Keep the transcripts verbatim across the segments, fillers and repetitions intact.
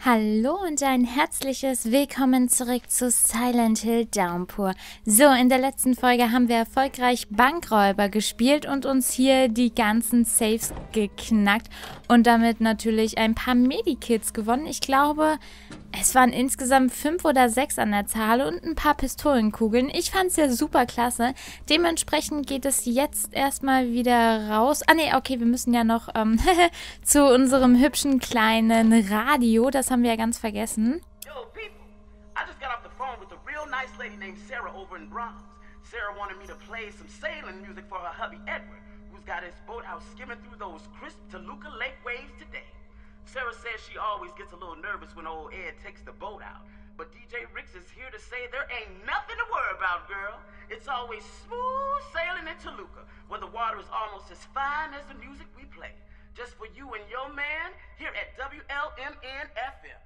Hallo und ein herzliches Willkommen zurück zu Silent Hill Downpour. So, in der letzten Folge haben wir erfolgreich Bankräuber gespielt und uns hier die ganzen Safes geknackt und damit natürlich ein paar Medikits gewonnen. Ich glaube, es waren insgesamt fünf oder sechs an der Zahl und ein paar Pistolenkugeln. Ich fand es ja super klasse. Dementsprechend geht es jetzt erstmal wieder raus. Ah ne, okay, wir müssen ja noch ähm, zu unserem hübschen kleinen Radio. Das haben wir ja ganz vergessen. Yo, people, I just got off the phone with a real nice lady named Sarah over in Bronx. Sarah wanted me to play some sailing music for her hubby Edward, who's got his boathouse skimming through those crisp Toluca Lake waves today. Sarah says she always gets a little nervous when old Ed takes the boat out. But D J Ricks is here to say there ain't nothing to worry about, girl. It's always smooth sailing in Toluca, where the water is almost as fine as the music we play. Just for you and your man, here at W L M N F M.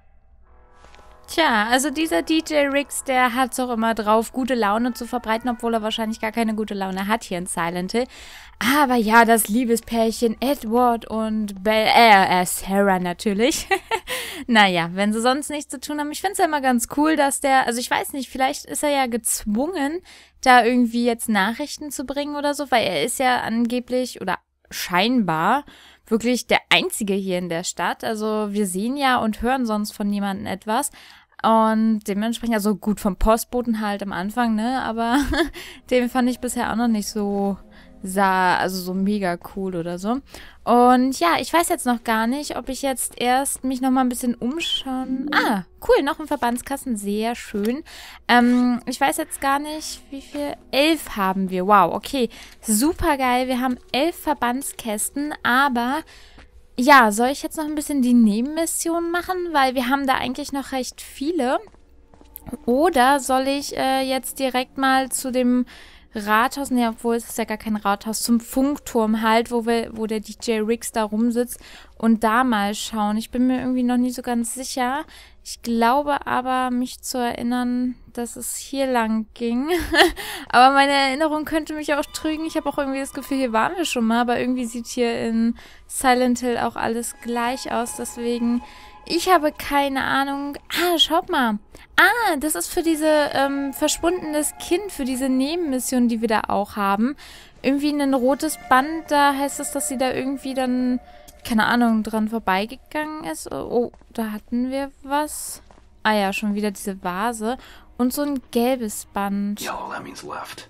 Tja, also dieser D J Ricks, der hat es auch immer drauf, gute Laune zu verbreiten, obwohl er wahrscheinlich gar keine gute Laune hat hier in Silent Hill. Aber ja, das Liebespärchen Edward und Belle, äh, äh, Sarah natürlich. Naja, wenn sie sonst nichts zu tun haben. Ich finde es ja immer ganz cool, dass der, also ich weiß nicht, vielleicht ist er ja gezwungen, da irgendwie jetzt Nachrichten zu bringen oder so, weil er ist ja angeblich oder scheinbar wirklich der Einzige hier in der Stadt. Also wir sehen ja und hören sonst von niemandem etwas. Und dementsprechend, also gut, vom Postboten halt am Anfang, ne, aber den fand ich bisher auch noch nicht so, sah, also so mega cool oder so. Und ja, ich weiß jetzt noch gar nicht, ob ich jetzt erst mich noch mal ein bisschen umschauen. Ah, cool, noch ein Verbandskasten, sehr schön. Ähm, ich weiß jetzt gar nicht, wie viel. Elf haben wir, wow, okay, super geil. Wir haben elf Verbandskästen, aber ja, soll ich jetzt noch ein bisschen die Nebenmissionen machen? Weil wir haben da eigentlich noch recht viele. Oder soll ich äh, jetzt direkt mal zu dem Rathaus, ne, obwohl es ist ja gar kein Rathaus, zum Funkturm halt, wo wir, wo der D J Ricks da rumsitzt und da mal schauen. Ich bin mir irgendwie noch nie so ganz sicher. Ich glaube aber, mich zu erinnern, dass es hier lang ging. Aber meine Erinnerung könnte mich auch trügen. Ich habe auch irgendwie das Gefühl, hier waren wir schon mal, aber irgendwie sieht hier in Silent Hill auch alles gleich aus. Deswegen, ich habe keine Ahnung. Ah, schaut mal. Ah, das ist für diese ähm, verschwundenes Kind, für diese Nebenmission, die wir da auch haben. Irgendwie ein rotes Band, da heißt es, dass sie da irgendwie dann, keine Ahnung, dran vorbeigegangen ist. Oh, da hatten wir was. Ah ja, schon wieder diese Vase. Und so ein gelbes Band. Yellow, that means left.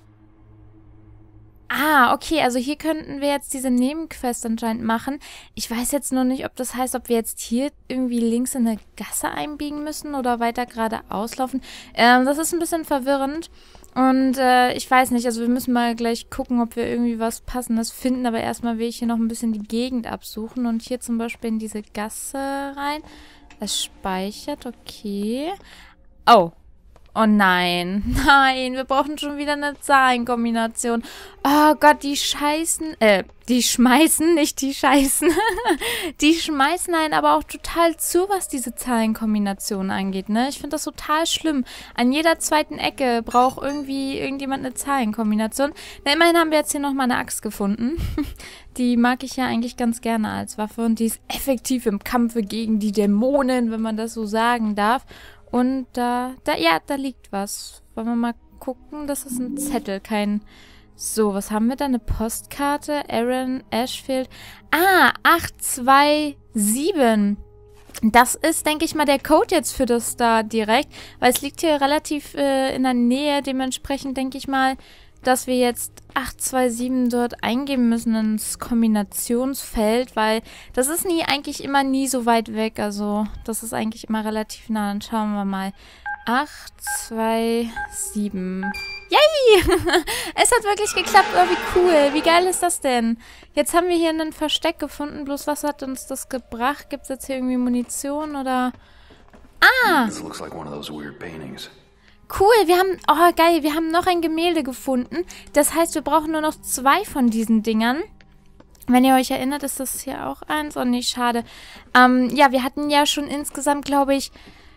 Ah, okay, also hier könnten wir jetzt diese Nebenquest anscheinend machen. Ich weiß jetzt nur nicht, ob das heißt, ob wir jetzt hier irgendwie links in eine Gasse einbiegen müssen oder weiter geradeaus laufen. Ähm, das ist ein bisschen verwirrend. Und äh, ich weiß nicht, also wir müssen mal gleich gucken, ob wir irgendwie was Passendes finden. Aber erstmal will ich hier noch ein bisschen die Gegend absuchen und hier zum Beispiel in diese Gasse rein. Es speichert, okay. Oh. Oh nein, nein, wir brauchen schon wieder eine Zahlenkombination. Oh Gott, die scheißen, äh, die schmeißen, nicht die scheißen. Die schmeißen einen aber auch total zu, was diese Zahlenkombination angeht, ne? Ich finde das total schlimm. An jeder zweiten Ecke braucht irgendwie irgendjemand eine Zahlenkombination. Na, immerhin haben wir jetzt hier nochmal eine Axt gefunden. Die mag ich ja eigentlich ganz gerne als Waffe und die ist effektiv im Kampfe gegen die Dämonen, wenn man das so sagen darf. Und da, da, ja, da liegt was. Wollen wir mal gucken? Das ist ein Zettel, kein... So, was haben wir da? Eine Postkarte? Aaron Ashfield. Ah, acht zwei sieben. Das ist, denke ich mal, der Code jetzt für das da direkt. Weil es liegt hier relativ äh, in der Nähe. Dementsprechend denke ich mal, dass wir jetzt acht zwei sieben dort eingeben müssen ins Kombinationsfeld, weil das ist nie eigentlich immer nie so weit weg. Also das ist eigentlich immer relativ nah. Dann schauen wir mal. acht zwei sieben. Yay! Es hat wirklich geklappt. Oh, wie cool. Wie geil ist das denn? Jetzt haben wir hier ein Versteck gefunden. Bloß was hat uns das gebracht? Gibt es jetzt hier irgendwie Munition oder... Ah! This looks like one of those weird paintings. Cool, wir haben, oh geil, wir haben noch ein Gemälde gefunden. Das heißt, wir brauchen nur noch zwei von diesen Dingern. Wenn ihr euch erinnert, ist das hier auch eins. Oh nee, schade. Ähm, ja, wir hatten ja schon insgesamt, glaube ich,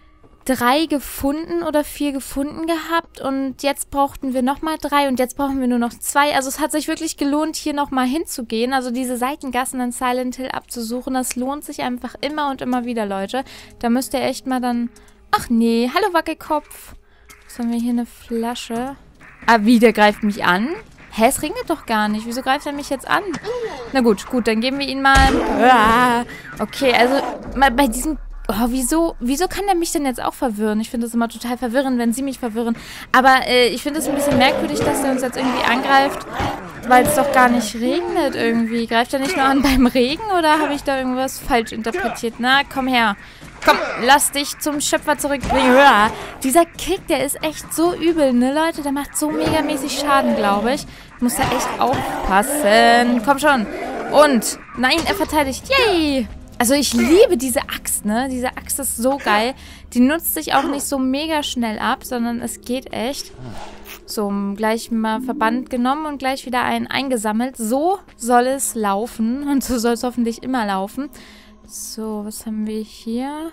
drei gefunden oder vier gefunden gehabt und jetzt brauchten wir nochmal drei und jetzt brauchen wir nur noch zwei. Also es hat sich wirklich gelohnt, hier nochmal hinzugehen. Also diese Seitengassen in Silent Hill abzusuchen, das lohnt sich einfach immer und immer wieder, Leute. Da müsst ihr echt mal dann... Ach nee, hallo Wackelkopf. Was haben wir hier? Eine Flasche. Ah, wie, der greift mich an? Hä, es regnet doch gar nicht. Wieso greift er mich jetzt an? Na gut, gut, dann geben wir ihn mal... Okay, also mal bei diesem... Oh, wieso, wieso kann der mich denn jetzt auch verwirren? Ich finde das immer total verwirrend, wenn sie mich verwirren. Aber äh, ich finde es ein bisschen merkwürdig, dass er uns jetzt irgendwie angreift, weil es doch gar nicht regnet irgendwie. Greift er nicht nur an beim Regen oder habe ich da irgendwas falsch interpretiert? Na, komm her. Komm, lass dich zum Schöpfer zurückbringen. Ja, dieser Kick, der ist echt so übel, ne, Leute? Der macht so megamäßig Schaden, glaube ich. Ich muss da echt aufpassen. Komm schon. Und, nein, er verteidigt. Yay! Also ich liebe diese Axt, ne? Diese Axt ist so geil. Die nutzt sich auch nicht so mega schnell ab, sondern es geht echt. So, gleich mal Verband genommen und gleich wieder einen eingesammelt. So soll es laufen und so soll es hoffentlich immer laufen. So, was haben wir hier?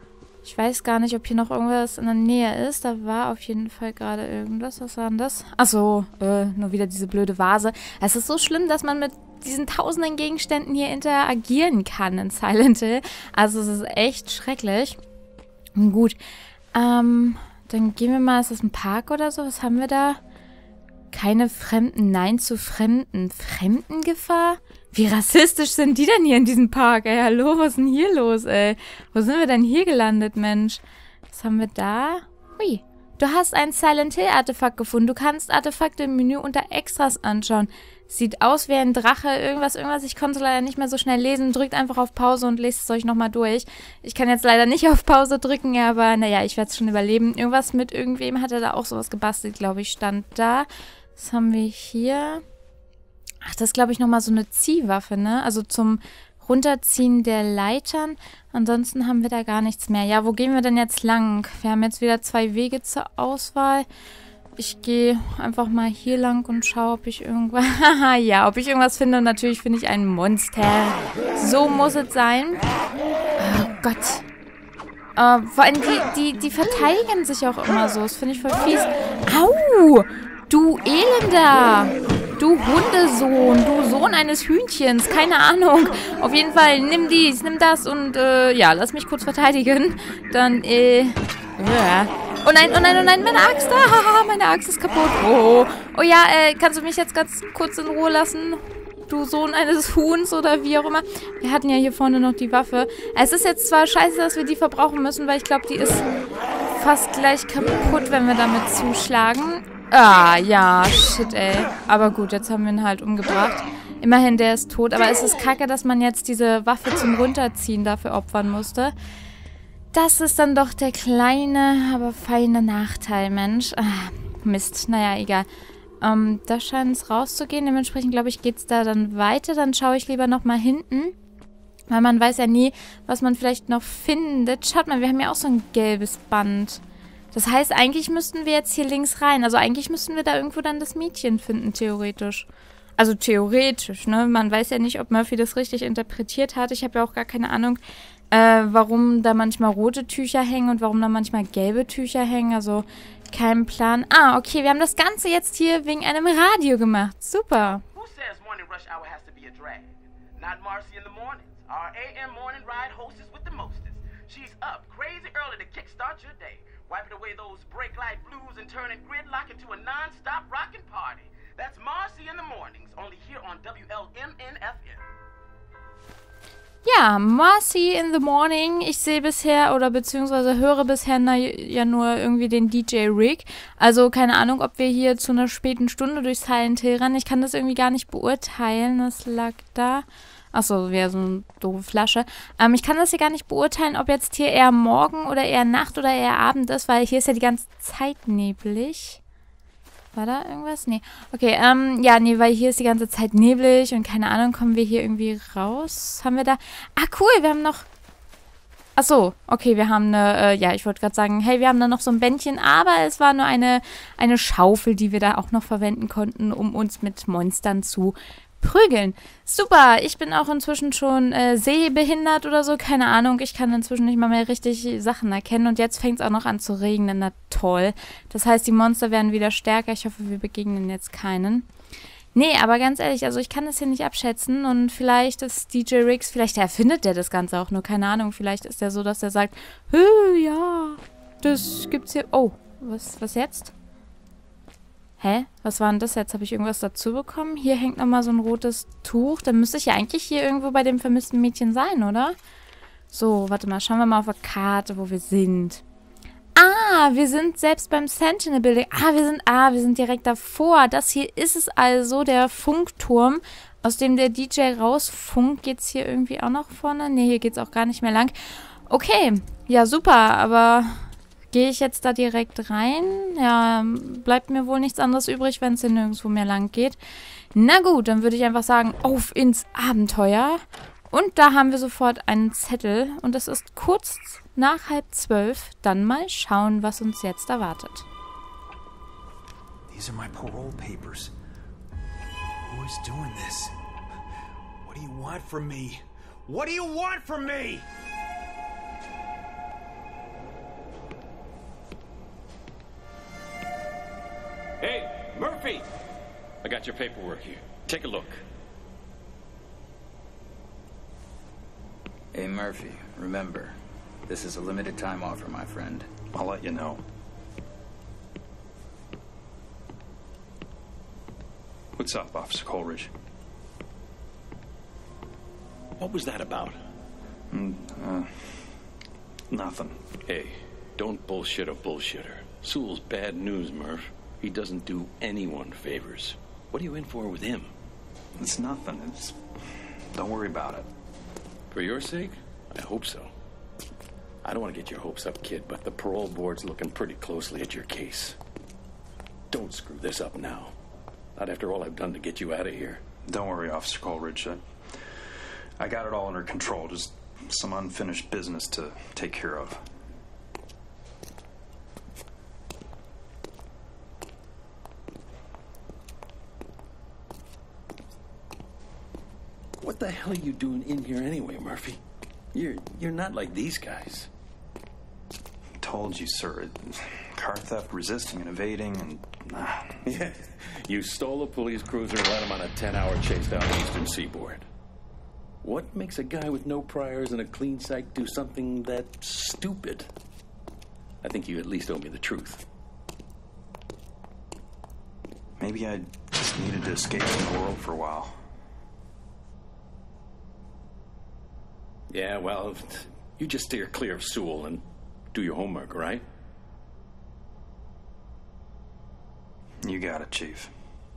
Ich weiß gar nicht, ob hier noch irgendwas in der Nähe ist. Da war auf jeden Fall gerade irgendwas. Was war denn das? Achso, äh, nur wieder diese blöde Vase. Es ist so schlimm, dass man mit diesen tausenden Gegenständen hier interagieren kann in Silent Hill. Also es ist echt schrecklich. Gut, ähm, dann gehen wir mal, ist das ein Park oder so? Was haben wir da? Keine Fremden, nein zu Fremden. Fremdengefahr? Wie rassistisch sind die denn hier in diesem Park? Ey, hallo, was ist denn hier los, ey? Wo sind wir denn hier gelandet, Mensch? Was haben wir da? Hui, du hast ein Silent Hill Artefakt gefunden. Du kannst Artefakte im Menü unter Extras anschauen. Sieht aus wie ein Drache, irgendwas, irgendwas. Ich konnte es leider nicht mehr so schnell lesen. Drückt einfach auf Pause und lest es euch nochmal durch. Ich kann jetzt leider nicht auf Pause drücken, aber naja, ich werde es schon überleben. Irgendwas mit irgendwem hat er da auch sowas gebastelt, glaube ich, stand da. Was haben wir hier? Ach, das ist, glaube ich, nochmal so eine Ziehwaffe, ne? Also zum Runterziehen der Leitern. Ansonsten haben wir da gar nichts mehr. Ja, wo gehen wir denn jetzt lang? Wir haben jetzt wieder zwei Wege zur Auswahl. Ich gehe einfach mal hier lang und schaue, ob ich irgendwas... Haha, ja, ob ich irgendwas finde. Und natürlich finde ich ein Monster. So muss es sein. Oh Gott. Äh, vor allem, die, die, die verteidigen sich auch immer so. Das finde ich voll fies. Au! Du Elender! Du Hundesohn! Du Sohn eines Hühnchens! Keine Ahnung. Auf jeden Fall, nimm dies, nimm das und, äh, ja, lass mich kurz verteidigen. Dann, äh... Ja. Oh nein, oh nein, oh nein, meine Axt. Ah, meine Axt ist kaputt. Oh, oh ja, äh, kannst du mich jetzt ganz kurz in Ruhe lassen? Du Sohn eines Huhns oder wie auch immer. Wir hatten ja hier vorne noch die Waffe. Es ist jetzt zwar scheiße, dass wir die verbrauchen müssen, weil ich glaube, die ist fast gleich kaputt, wenn wir damit zuschlagen. Ah, ja, shit, ey. Aber gut, jetzt haben wir ihn halt umgebracht. Immerhin, der ist tot. Aber es ist kacke, dass man jetzt diese Waffe zum Runterziehen dafür opfern musste. Das ist dann doch der kleine, aber feine Nachteil, Mensch. Ah, Mist, naja, egal. Ähm, da scheint es rauszugehen. Dementsprechend, glaube ich, geht es da dann weiter. Dann schaue ich lieber nochmal hinten. Weil man weiß ja nie, was man vielleicht noch findet. Schaut mal, wir haben ja auch so ein gelbes Band. Das heißt, eigentlich müssten wir jetzt hier links rein. Also eigentlich müssten wir da irgendwo dann das Mädchen finden, theoretisch. Also theoretisch, ne? Man weiß ja nicht, ob Murphy das richtig interpretiert hat. Ich habe ja auch gar keine Ahnung, äh, warum da manchmal rote Tücher hängen und warum da manchmal gelbe Tücher hängen. Also kein Plan. Ah, okay, wir haben das Ganze jetzt hier wegen einem Radio gemacht. Super. Who says morning rush hour has to be a drag? Not Marcy in the mornings. Our A M morning ride hostess with the mostest. She's up crazy early to kickstart your day. Wiping away those brake light blues and turning gridlock into a non-stop rockin' party. That's Marcy in the mornings, only here on W L M N F M. Ja, Marcy in the Morning. Ich sehe bisher oder beziehungsweise höre bisher na, ja nur irgendwie den D J Rick. Also keine Ahnung, ob wir hier zu einer späten Stunde durch Silent Hill rennen. Ich kann das irgendwie gar nicht beurteilen. Was lag da? Achso, wäre so eine doofe Flasche. Ähm, ich kann das hier gar nicht beurteilen, ob jetzt hier eher Morgen oder eher Nacht oder eher Abend ist, weil hier ist ja die ganze Zeit neblig. War da irgendwas? Nee. Okay, ähm, ja, nee, weil hier ist die ganze Zeit neblig und keine Ahnung, kommen wir hier irgendwie raus? Haben wir da... Ah, cool, wir haben noch... Ach so, okay, wir haben eine... Äh, ja, ich wollte gerade sagen, hey, wir haben da noch so ein Bändchen, aber es war nur eine, eine Schaufel, die wir da auch noch verwenden konnten, um uns mit Monstern zu Prügeln. Super, ich bin auch inzwischen schon äh, sehbehindert oder so, keine Ahnung. Ich kann inzwischen nicht mal mehr richtig Sachen erkennen und jetzt fängt es auch noch an zu regnen, na toll. Das heißt, die Monster werden wieder stärker. Ich hoffe, wir begegnen jetzt keinen. Nee, aber ganz ehrlich, also ich kann das hier nicht abschätzen und vielleicht ist D J Riggs, vielleicht erfindet der das Ganze auch nur, keine Ahnung. Vielleicht ist der so, dass er sagt, Hö, ja, das gibt's hier. Oh, was, was jetzt? Hä? Was war denn das jetzt? Habe ich irgendwas dazu bekommen? Hier hängt nochmal so ein rotes Tuch. Dann müsste ich ja eigentlich hier irgendwo bei dem vermissten Mädchen sein, oder? So, warte mal. Schauen wir mal auf der Karte, wo wir sind. Ah, wir sind selbst beim Sentinel Building. Ah, wir sind, ah, wir sind direkt davor. Das hier ist es also, der Funkturm, aus dem der D J rausfunkt. Geht's hier irgendwie auch noch vorne? Ne, hier geht's auch gar nicht mehr lang. Okay, ja super, aber... Gehe ich jetzt da direkt rein? Ja, bleibt mir wohl nichts anderes übrig, wenn es hier nirgendwo mehr lang geht. Na gut, dann würde ich einfach sagen, auf ins Abenteuer. Und da haben wir sofort einen Zettel. Und es ist kurz nach halb zwölf. Dann mal schauen, was uns jetzt erwartet. These are my parole papers. Who is doing this? What do you want from me? What do you want from me? Hey, Murphy! I got your paperwork here. Take a look. Hey, Murphy, remember, this is a limited time offer, my friend. I'll let you know. What's up, Officer Coleridge? What was that about? Mm, uh, nothing. Hey, don't bullshit a bullshitter. Sewell's bad news, Murph. He doesn't do anyone favors. What are you in for with him? It's nothing. It's... Don't worry about it. For your sake? I hope so. I don't want to get your hopes up, kid, but the parole board's looking pretty closely at your case. Don't screw this up now. Not after all I've done to get you out of here. Don't worry, Officer Coleridge. I, I got it all under control. Just some unfinished business to take care of. What the hell are you doing in here anyway, Murphy? You're you're not like these guys. Told you, sir. Car theft, resisting and evading, and... Nah. Yeah, you stole a police cruiser and led him on a ten-hour chase down the eastern seaboard. What makes a guy with no priors and a clean psych do something that stupid? I think you at least owe me the truth. Maybe I just needed to escape from the world for a while. Yeah, well, you just steer clear of Sewell and do your homework, right? You got it, Chief.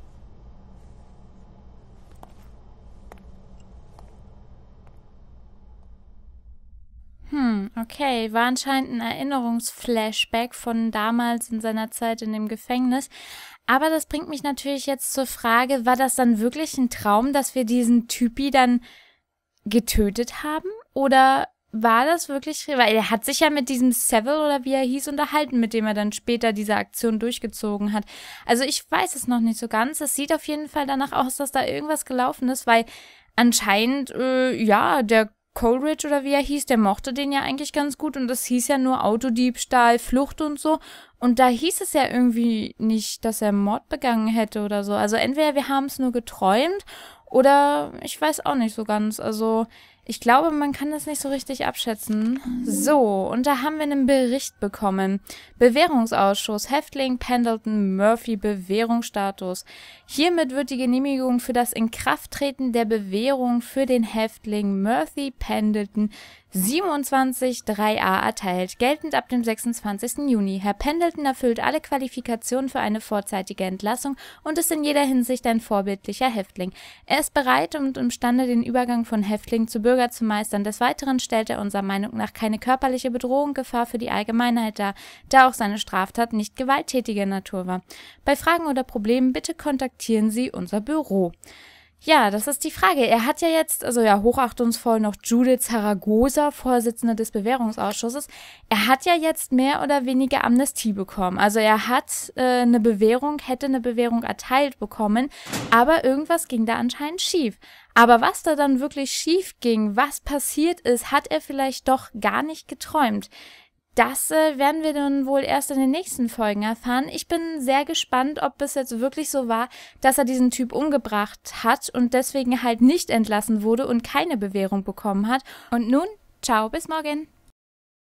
Hm, okay, war anscheinend ein Erinnerungsflashback von damals in seiner Zeit in dem Gefängnis. Aber das bringt mich natürlich jetzt zur Frage, war das dann wirklich ein Traum, dass wir diesen Typi dann getötet haben? Oder war das wirklich, weil er hat sich ja mit diesem Seville oder wie er hieß unterhalten, mit dem er dann später diese Aktion durchgezogen hat. Also ich weiß es noch nicht so ganz. Es sieht auf jeden Fall danach aus, dass da irgendwas gelaufen ist, weil anscheinend, äh, ja, der Coleridge oder wie er hieß, der mochte den ja eigentlich ganz gut und das hieß ja nur Autodiebstahl, Flucht und so. Und da hieß es ja irgendwie nicht, dass er Mord begangen hätte oder so. Also entweder wir haben es nur geträumt oder ich weiß auch nicht so ganz. Also ich glaube, man kann das nicht so richtig abschätzen. So, und da haben wir einen Bericht bekommen. Bewährungsausschuss, Häftling Pendleton Murphy, Bewährungsstatus. Hiermit wird die Genehmigung für das Inkrafttreten der Bewährung für den Häftling Murphy Pendleton siebenundzwanzig drei a erteilt, geltend ab dem sechsundzwanzigsten Juni. Herr Pendleton erfüllt alle Qualifikationen für eine vorzeitige Entlassung und ist in jeder Hinsicht ein vorbildlicher Häftling. Er ist bereit und imstande, den Übergang von Häftling zu Bürger zu meistern. Des Weiteren stellt er unserer Meinung nach keine körperliche Bedrohung, Gefahr für die Allgemeinheit dar, da auch seine Straftat nicht gewalttätiger Natur war. Bei Fragen oder Problemen bitte kontaktieren Sie unser Büro. Ja, das ist die Frage. Er hat ja jetzt, also ja, hochachtungsvoll noch Judith Zaragoza, Vorsitzende des Bewährungsausschusses. Er hat ja jetzt mehr oder weniger Amnestie bekommen. Also er hat äh, eine Bewährung, hätte eine Bewährung erteilt bekommen, aber irgendwas ging da anscheinend schief. Aber was da dann wirklich schief ging, was passiert ist, hat er vielleicht doch gar nicht geträumt. Das äh, werden wir dann wohl erst in den nächsten Folgen erfahren. Ich bin sehr gespannt, ob es jetzt wirklich so war, dass er diesen Typ umgebracht hat und deswegen halt nicht entlassen wurde und keine Bewährung bekommen hat. Und nun, ciao, bis morgen.